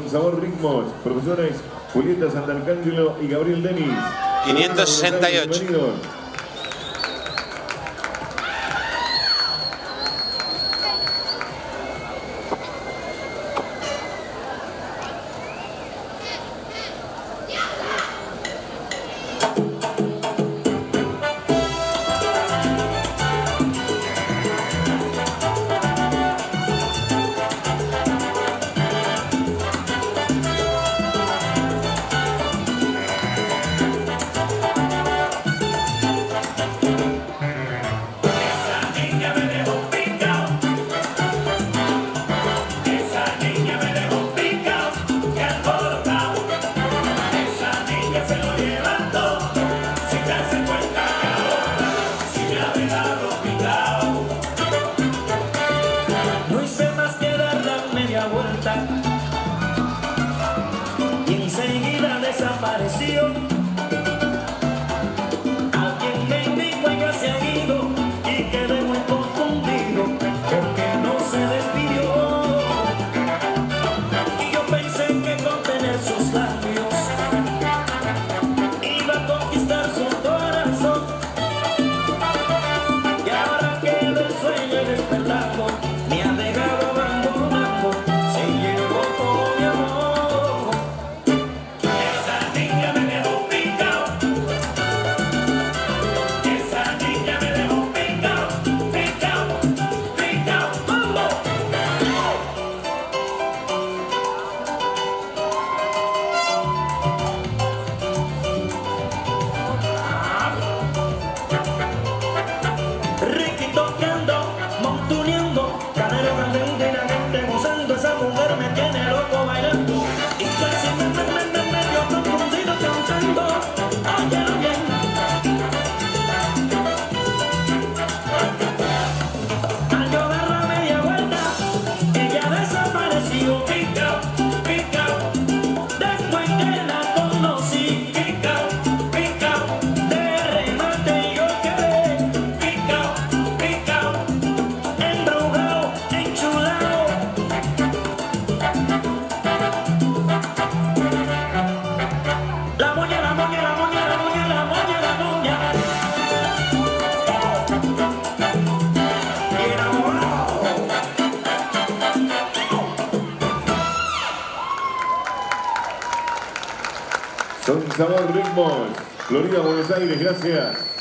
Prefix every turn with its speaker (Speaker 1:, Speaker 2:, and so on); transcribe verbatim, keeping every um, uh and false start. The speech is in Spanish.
Speaker 1: Son Sabor Ritmos, profesores Julieta Santarcángelo y Gabriel Denis.
Speaker 2: quinientos sesenta y ocho.
Speaker 3: Y enseguida desapareció. Alguien me indicó y ya se ha ido y quedé muy confundido porque no se despidió. Y yo pensé que con tener sus labios iba a conquistar su corazón. Y ahora que del sueño he despertado, me ha dejado abandonado. Se llevó todo mi amor.
Speaker 1: Son Sabor Ritmos, Florida, Buenos Aires, gracias.